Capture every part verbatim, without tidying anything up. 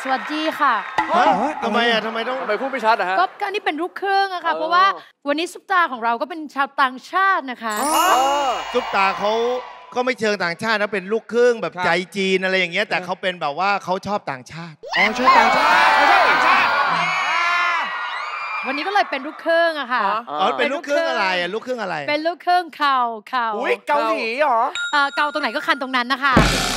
สวัสดีค่ะทำไมอ่ะทำไมต้องทำไมพูดไม่ชัดอะฮะก็การนี่เป็นลูกครึ่งอะค่ะเพราะว่าวันนี้ซุปตาของเราก็เป็นชาวต่างชาตินะคะซุปตาเขาก็ไม่เชิงต่างชาตินะเป็นลูกครึ่งแบบใจจีนอะไรอย่างเงี้ยแต่เขาเป็นแบบว่าเขาชอบต่างชาติอ๋อชอบต่างชาติเขาชอบต่างชาติวันนี้ก็เลยเป็นลูกครึ่งอะค่ะอ๋อเป็นลูกครึ่งอะไรอะลูกครึ่งอะไรเป็นลูกครึ่งเข่าเข่าอุ้ยเกาหลีเหรอเออเกาตรงไหนก็คันตรงนั้นนะคะ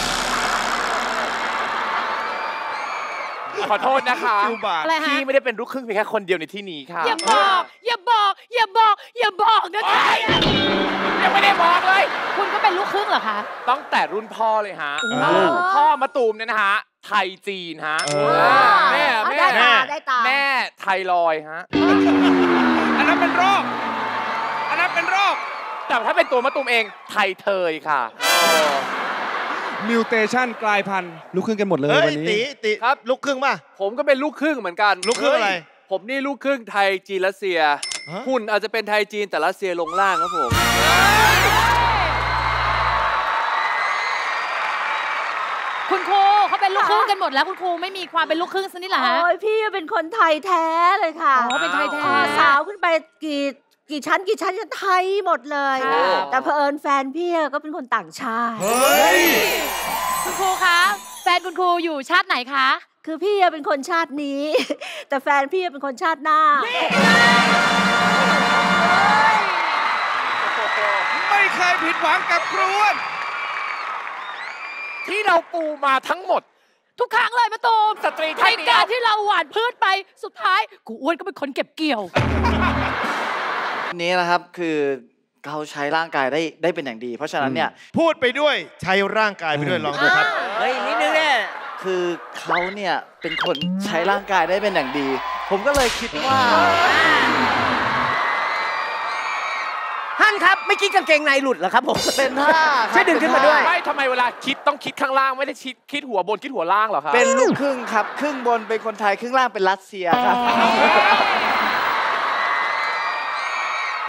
ขอโทษนะคะพี่ไม่ได้เป็นลูกครึ่งเพียงแค่คนเดียวในที่นี้ค่ะอย่าบอกอย่าบอกอย่าบอกอย่าบอกนะคะยังไม่ได้บอกเลยคุณก็เป็นลูกครึ่งเหรอคะตั้งแต่รุ่นพ่อเลยฮะพ่อมาตูมเนี่ยนะฮะไทยจีนฮะแม่แม่แม่ไทรอยฮะอันนั้นเป็นโรคอันนั้นเป็นโรคแต่ถ้าเป็นตัวมะตูมเองไทยเทยค่ะมิวเทชันกลายพันธุ์ลูกครึ่งกันหมดเลยวันนี้ตีตีครับลูกครึ่งป่ะผมก็เป็นลูกครึ่งเหมือนกันลูกครึ่งอะไรผมนี่ลูกครึ่งไทยจีนรัสเซียหุ่นอาจจะเป็นไทยจีนแต่รัสเซียลงล่างครับผมคุณครูเขาเป็นลูกครึ่งกันหมดแล้วคุณครูไม่มีความเป็นลูกครึ่งสักนิดเหรอฮะโอ้ยพี่เป็นคนไทยแท้เลยค่ะอ๋อเป็นไทยแท้สาวขึ้นไปกี่กี่ชั้นกี่ชั้นจะไทยหมดเลยแต่เผอิญแฟนพี่ก็เป็นคนต่างชาติคุณครูคะแฟนคุณครูอยู่ชาติไหนคะคือพี่เป็นคนชาตินี้แต่แฟนพี่เป็นคนชาติหน้าไม่เคยผิดหวังกับครูอ้วนที่เราปูมาทั้งหมดทุกครั้งเลยมะตูมสตรีไทยการที่เราหว่านพืชไปสุดท้ายกูอ้วนก็เป็นคนเก็บเกี่ยวนี้นะครับคือเขาใช้ร่างกายได้ได้เป็นอย่างดีเพราะฉะนั้นเนี่ยพูดไปด้วยใช้ร่างกายไปด้วยลองดูครับเฮ้ยนิดนึงเนี่ยคือเขาเนี่ยเป็นคนใช้ร่างกายได้เป็นอย่างดีผมก็เลยคิดว่าฮั่นครับไม่คิดกางเกงในหลุดเหรอครับผมเป็นท่าช่วยดึงขึ้นมาด้วยไม่ทำไมเวลาคิดต้องคิดข้างล่างไม่ได้คิดคิดหัวบนคิดหัวล่างหรอครับเป็นลูกครึ่งครับครึ่งบนเป็นคนไทยครึ่งล่างเป็นรัสเซียครับ